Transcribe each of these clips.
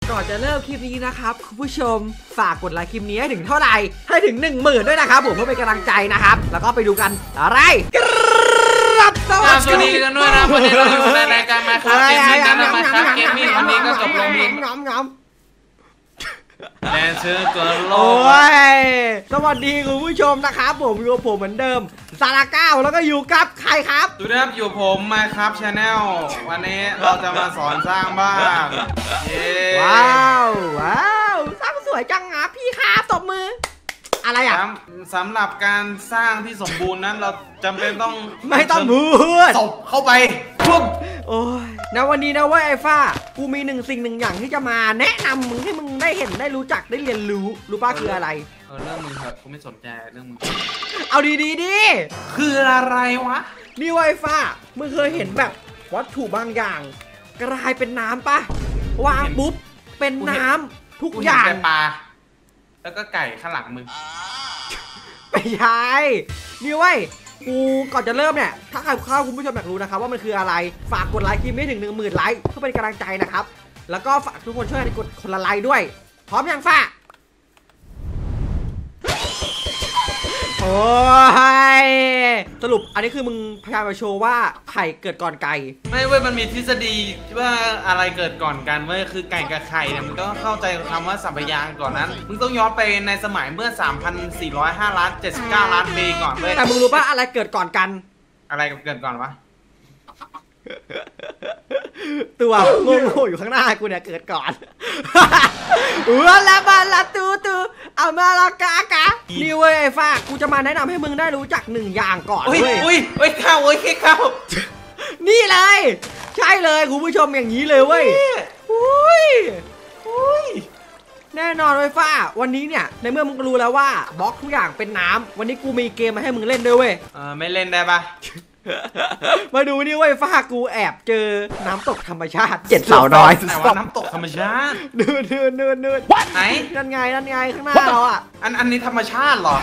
ก่อนจะเริ่มคลิปนี้นะครับคุณผู้ชมฝากกดไลค์คลิปนี้ให้ถึงเท่าไหร่ให้ถึง 10,000 ด้วยนะครับผมเพื่อเป็นกำลังใจนะครับแล้วก็ไปดูกันอะไรครับสวัสดีกันด้วยนะวันนี้เราอยู่ในรายการมาครับเกมมิ่งกันนะครับเกมมิ่งวันนี้ก็จบลงที่แดนเซอร์ตัวโลกสวัสดีคุณผู้ชมนะครับผมอยู่กับผมเหมือนเดิมซาราก้าแล้วก็อยู่กับใครครับดูนะครับอยู่ผมมาครับชาแนลวันนี้เราจะมาสอนสร้างบ้านว้าวสร้างสวยจังอ่ะพี่ครับตบมืออะไรอ่ะสำหรับการสร้างที่สมบูรณ์นั้นเราจำเป็นต้องไม่ต้องพูดศพเข้าไปปุ๊บโอ้ยนะวันนี้นะเว้ยไอ้ฟ้ากูมีสิ่งอย่างที่จะมาแนะนำมึงให้มึงได้เห็นได้รู้จักได้เรียนรู้ป่ะคืออะไรเรื่องมึงครับกูไม่สนใจเรื่องมึงเอาดีคืออะไรวะนี่ไอ้ฟ้ามึงเคยเห็นแบบวัตถุบางอย่างกลายเป็นน้ำป่ะวางปุ๊บเป็นน้ำทุกอย่างปลาแล้วก็ไก่ข้างหลังมึงไม่ใช่นี่เว้ยกูก่อนจะเริ่มเนี่ยถ้าใครเข้าคุณผู้ชมอยากรู้นะครับว่ามันคืออะไรฝากกดไลค์คลิปนี้ถึง 10,000 ไลค์เพื่อเป็นกำลังใจนะครับแล้วก็ฝากทุกคนช่วยกดคนละไลค์ด้วยพร้อมยังฟ้าโอ้ยสรุปอันนี้คือมึงพยายามมาโชว์ว่าไข่เกิดก่อนไก่ไม่เว้ยมันมีทฤษฎีว่าอะไรเกิดก่อนกันเว้ยคือไก่กับไข่เนี่ยมึงต้องเข้าใจคำว่าสัพยางก่อนนั้นมึงต้องย้อนไปในสมัยเมื่อ 3,405,079 ล้านปีก่อนเว้ยแต่มึงรู้ป่ะอะไรเกิดก่อนกันอะไรเกิดก่อนวะตัวงงอยู่ข้างหน้ากูเนี่ยเกิดก่อนละบาละตูเอามาละกะนี่เว้ยไอ้ฟ้ากูจะมาแนะนำให้มึงได้รู้จัก1อย่างก่อนเว้ยอุ้ยข้าวนี่เลยใช่เลยคุณผู้ชมอย่างนี้เลยเว้ยอุ้ยแน่นอนไอ้ฟ้าวันนี้เนี่ยในเมื่อมึงรู้แล้วว่าบล็อกทุกอย่างเป็นน้ำวันนี้กูมีเกมมาให้มึงเล่นด้วยเว้ยไม่เล่นได้ปะมาดูนี่เว้ยฟ้ากูแอบเจอน้ำตกธรรมชาติ7 สาวน้อยแต่ว่าน้ำตกธรรมชาติเดินไหนนั่นไงข้างหน้าเราอ่ะอันนี้ธรรมชาติหรอ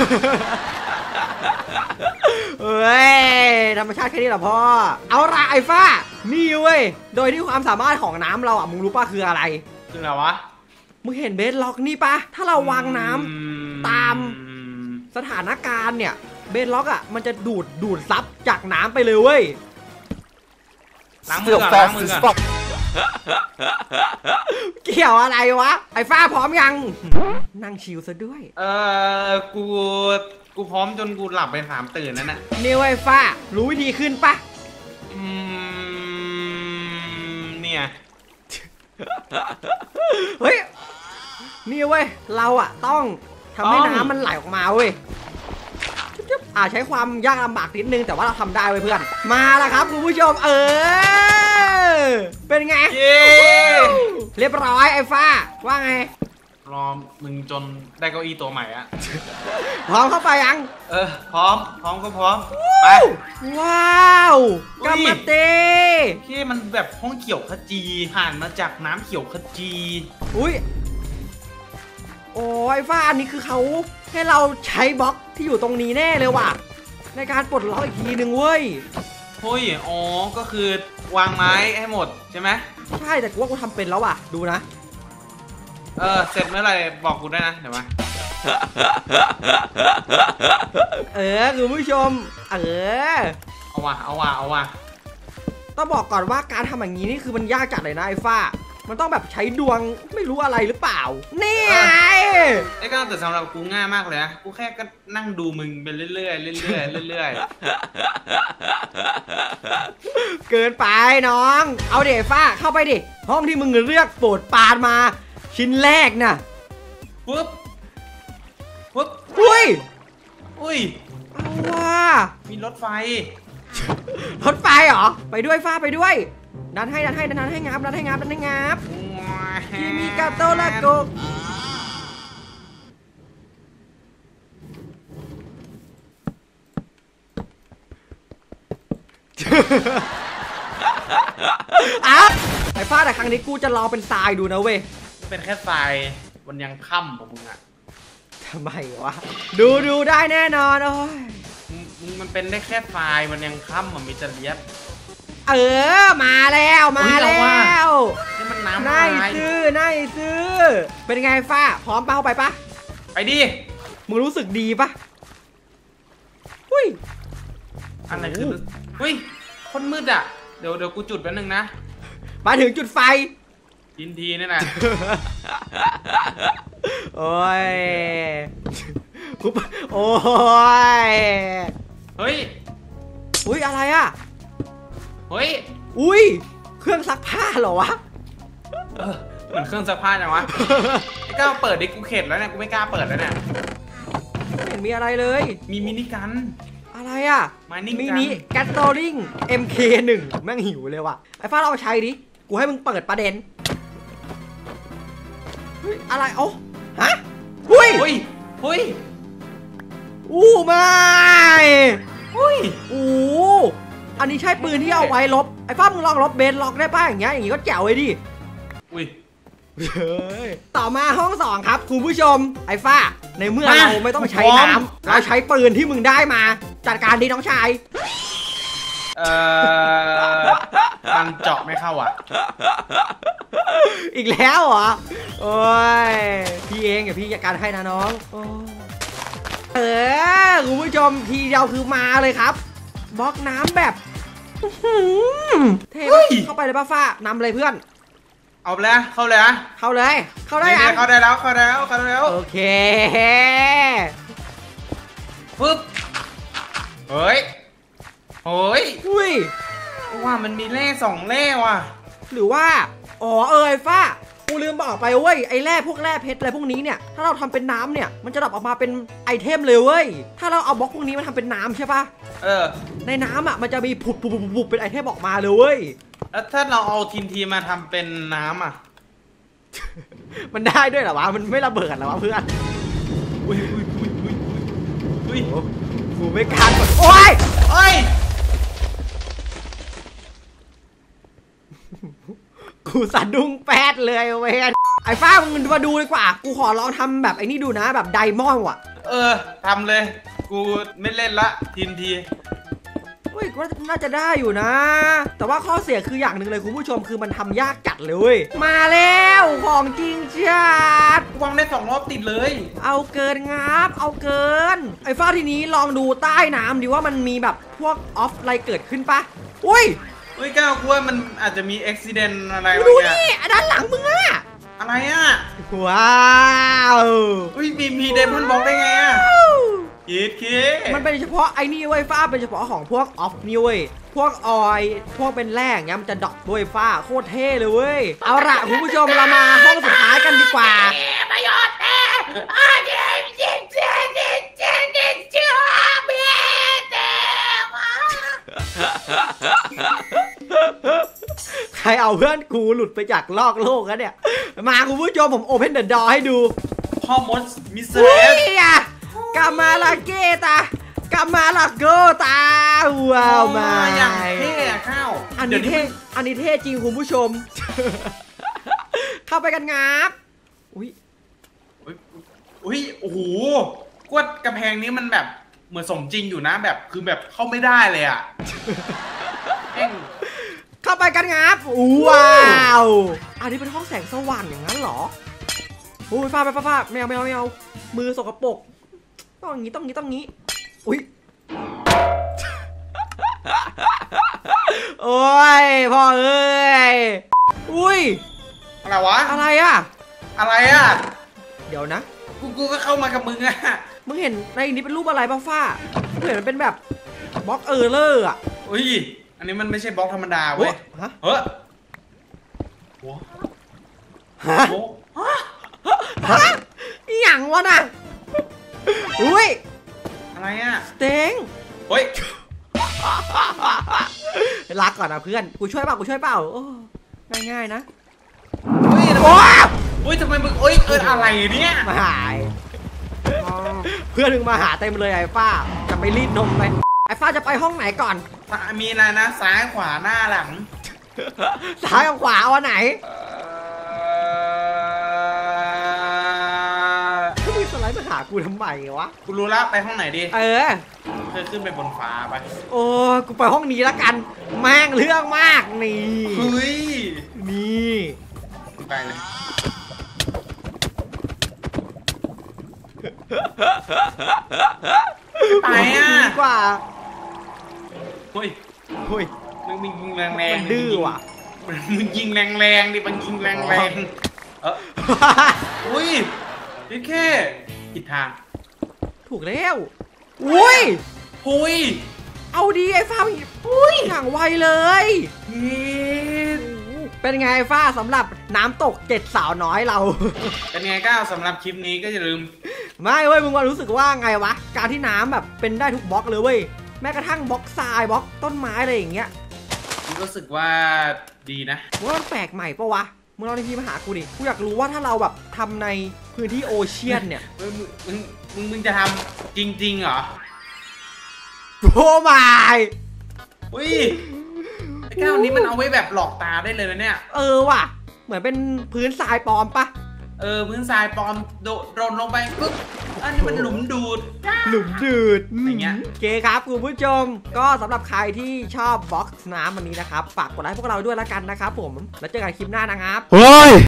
เอ้ยธรรมชาติแค่นี้เหรอพ่อเอาละไอ้ฟ้านี่เว้ยโดยที่ความสามารถของน้ำเราอ่ะมึงรู้ป่ะคืออะไรคืออะไรวะมึงเห็นเบสล็อกนี่ป่ะถ้าเราวางน้ำตามสถานการณ์เนี่ยเบสล็อกอ่ะมันจะดูดซับจากน้ำไปเลยเว้ยล้างมือก่อนเกี่ยวอะไรวะไอ้ฟ้าพร้อมยังนั่งชิลซะด้วยกูพร้อมจนกูหลับไป3 ตื่นนั่นน่ะนี่ไอ้ฟ้ารู้วิธีขึ้นปะเนี่ยเฮ้ยนี่เว้ยเราอ่ะต้องทำให้น้ำมันไหลออกมาเว้ยใช้ความยากลำบากนิดนึงแต่ว่าเราทำได้เว้ยเพื่อนมาแล้วครับคุณผู้ชมเป็นไงเรียบร้อยไอ้ฟ้าว่าไงรอมึงจนได้เก้าอี้ตัวใหม่อะพร้อมเข้าไปยังพร้อมก็พร้อมไปว้าวกัมมาเต้ที่มันแบบห้องเขียวขจีผ่านมาจากน้ำเขียวขจีอุ้ยโอ้ยฟ้าอันนี้คือเขาให้เราใช้บล็อกที่อยู่ตรงนี้แน่เลยว่ะในการปลดล็อกอีกทีหนึ่งเว้ยเฮ้ยก็คือวางไม้ให้หมดใช่ไหมใช่แต่กูว่ากูทำเป็นแล้วว่ะดูนะเสร็จเมื่อไหร่บอกกูได้นะเดี๋ยวมาคุณผู้ชมเอาว่ะต้องบอกก่อนว่าการทำอย่างนี้นี่คือมันยากจัดเลยนะไอ้ฟ้ามันต้องแบบใช้ดวงไม่รู้อะไรหรือเปล่านี่ไงไอ้ก็แต่สำหรับกูง่ายมากเลยนะกูแค่ก็นั่งดูมึงไปเรื่อยเกินไปน้องเอาเดี๋ยวฟ้าเข้าไปดิห้องที่มึงเลือกโปรดปานมาชิ้นแรกน่ะปุ๊บอุ้ยว่ามีรถไฟเหรอไปด้วยฟ้าไปด้วยดันให้งับที่มีกาโตละโกไอ้ฟ้าแต่ครั้งนี้กูจะรอเป็นทรายดูนะเว้ยเป็นแค่ทรายวันยังค่ำของมึงอะทำไมวะดูได้แน่นอนโอ้ยมันเป็นได้แค่ทรายมันยังค่ำมันมีจะเลียบเออมาแล้วมาแล้วนี่มันน้ำน่าอะไรซื้อเป็นไงฟ้าพร้อมเป้าไปปะไปดิมึงรู้สึกดีปะอุ้ยอะไรคืออุ้ยคนมืดอ่ะเดี๋ยวกูจุดแป๊บนึงนะมาถึงจุดไฟทินทีนี่นะโอ้ยโอ้ยเฮ้ยอุ้ยอะไรอะเฮ้ยอุ้ยเครื่องซักผ้าเหรอวะเหมือนเครื่องซักผ้าจังวะไอ้ก้าวเปิดดิกูเข็ดแล้วเนี่ยกูไม่กล้าเปิดแล้วเนี่ยไม่เห็นมีอะไรเลยมีมินิกันอะไรอะ Mining มินิแกตโตริง MK1 แม่งหิวเลยว่ะไอ้ฟ้าเราเอาใช้ดิกูให้มึงเปิดประเด็นเฮ้ยอะไรโอ้ฮะอุ้ยเฮ้ยเฮ้ยอู้ไม่เฮ้ยอู้อันนี้ใช่ปืนที่เอาไว้ลบไอ้ฟ้ามึงลองลบเบนล็อกได้ป่ะอย่างเงี้ยก็แจ๋วเลยดิอุ้ยต่อมาห้องสองครับคุณผู้ชมไอ้ฟ้าในเมื่อมาเราไม่ต้องใช้พร้อมน้ำเราใช้ปืนที่มึงได้มา จัดการดีน้องชายมันเจาะไม่เข้าอ่ะอีกแล้วเหรอโอ้ยพี่เองเดี๋ยวพี่จัดการให้นะน้องโอ้คุณผู้ชมทีเดียวคือมาเลยครับบล็อกน้ำแบบอื้อหือเท่เฮ้ยเข้าไปเลยป้าฟ้านำเลยเพื่อนเอาไปแล้วเข้าเลยนะเข้าเลยเข้าได้นี่ยังเข้าได้แล้วเข้าได้แล้วเข้าได้แล้วโอเคปึ๊บเฮ้ยเฮ้ยอุ้ยว่ามันมีเล่สองเล่ว่ะหรือว่าอ๋อไอ้ฟ้ากูลืมบอกไปเว้ยไอ้แร่พวกแร่เพชรอะไรพวกนี้เนี่ยถ้าเราทำเป็นน้ำเนี่ยมันจะดรอปออกมาเป็นไอเทมเลยเว้ยถ้าเราเอาบล็อกพวกนี้มาทำเป็นน้ำใช่ปะเออในน้ำอ่ะมันจะมีผุดเป็นไอเทมออกมาเลยเว้ยแล้วถ้าเราเอาทินทีมาทำเป็นน้ำอ่ะมันได้ด้วยเหรอวะมันไม่ระเบิดเหรอวะเพื่อนอุ้ยอุ้ยกูไม่กล้ากดโอ้ยเอ้ยกูสะดุ้งแป๊ดเลยเว้ยไอ้ฟ้ามึงมาดูดีกว่ากูขอลองทำแบบไอ้นี่ดูนะแบบไดมอนด์ว่ะเออทำเลย กูไม่เล่นละทินทีเฮ้ยก็น่าจะได้อยู่นะ แต่ว่าข้อเสียคืออย่างหนึ่งเลยคุณผู้ชมคือมันทำยากจัดเลยเว้ยมาแล้วของจริงจัดวางได้2 รอบติดเลยเอาเกินงับเอาเกินไอ้ฟ้าทีนี้ลองดูใต้น้ำดิว่ามันมีแบบพวกออฟอะไรเกิดขึ้นปะอุ้ยเฮ้ยก้าวกูว่ามันอาจจะมีอุบิเหตุอะไรดูบางอย่างนี่ด้านหลังมึงอะอะไรอ่ะว้าวเฮ้ยมีเดมอนบอกได้ไงอ่ะคิดมันเป็นเฉพาะไอ้นี่เว้ยฟ้าเป็นเฉพาะของพวกออฟนี่เว้ยพวกออยพวกเป็นแร่อย่างเงี้ยมันจะดรอปด้วยฟ้าโคตรเท่เลยเว้ยเอาละคุณผู้ชมเรามาห้องสุดท้ายกันดีกว่าประโยชน์ใครเอาเพื่อนกูหลุดไปจากลอกโลกแล้วเนี่ยมาคุณผู้ชมผมโอเพนเดอะดอให้ดูพ่อมดมิสเตอเฮ้ร์ยอะกามาลาเกตากามาลาโกตาว้าวมาอย่างเท่อะข้าวอันนี้เท่อันนี้เท่จริงคุณผู้ชม เข้าไปกันงับอุ้ยอุ้ยโอ้โหกวดกำแพงนี้มันแบบเหมือนสมจริงอยู่นะแบบคือแบบเข้าไม่ได้เลยอ่ะเอ็งเข้าไปกันงับว้าวอันนี้เป็นห้องแสงสว่างอย่างนั้นเหรอโอ้ยฟ้าไม่เอามือสกปรกต้องอย่างนี้อุ้ย โอ้ยพ่อเอ้ยอุ้ยอะไรวะอะไรอ่ะอะไรอ่ะเดี๋ยวนะกูก็เข้ามากับมึงอ่ะมึงเห็นในนี้เป็นรูปอะไรบ้างฟ้ามึงเห็นมันเป็นแบบบล็อกเออร์เลอร์อ่ะอุ้ยอันนี้มันไม่ใช่บล็อกธรรมดาเว้ยฮะเฮ้ยโอ้ฮะโหฮะอีหยังวะน่ะอุ้ยอะไรอ่ะเต็งเฮ้ยรักก่อนนะเพื่อนกูช่วยเปล่าโอ้ง่ายๆนะเฮ้ยโอ้เฮ้ยทำไมมึงอะไรเนี่ยมาหายเพื่อนมึงมาหาเต็มเลยไอ้ฟ้าจะไปรีดนมไปไอ้ฟ้าจะไปห้องไหนก่อนมีอะไรนะซ้ายขวาหน้าหลังซ้ายกับขวาเอาอันไหนมึงสไลด์มาหากูทำไมวะกูรู้แล้วไปห้องไหนดีเออเคยขึ้นไปบนฟ้าปะโอ้กูไปห้องนี้แล้วกันแม่งเรื่องมากนี่เฮ้ยนี่ไปเลยไปอ่ะดีกว่าเฮ้ยเฮ้ยมึงยิงแรงๆมันดื้อว่ะมึงยิงแรงๆดิมันยิงแรงๆอุ้ยนี่แค่ผิดทางถูกแล้วอุ้ยหุยเอาดีไอ้ฟ้าอุ้ยอย่างไวเลย เป็นไงไอ้ฟ้าสำหรับน้ำตก7 สาวน้อยเราเป็นไงก้าวสำหรับคลิปนี้ก็อย่าลืมไม่เว้ยมึงว่ารู้สึกว่าไงวะการที่น้ำแบบเป็นได้ทุกบล็อกเลยเว้ยแม้กระทั่งบล็อกทรายบล็อกต้นไม้อะไรอย่างเงี้ยรู้สึกว่าดีนะว่ามันแปลกใหม่ปะวะมึงลองในทีมาหากูดิกูอยากรู้ว่าถ้าเราแบบทำในพื้นที่โอเชียนเนี่ยมึงจะทำจริงๆเหรอโอ้ไม่อุ้ยไอ้ก้าวนี้มันเอาไว้แบบหลอกตาได้เลยนะเนี่ยเออว่ะเหมือนเป็นพื้นทรายปลอมปะพื้นทรายปลอมโดนลงไปปุ๊บอันนี้มันหลุมดูดหลุมดืดอย่างเงี้ยโอเคครับคุณผู้ชมก็สำหรับใครที่ชอบบล็อกน้ำวันนี้นะครับฝากกดไลค์พวกเราด้วยละกันนะครับผมแล้วเจอกันคลิปหน้านะครับเฮ้ย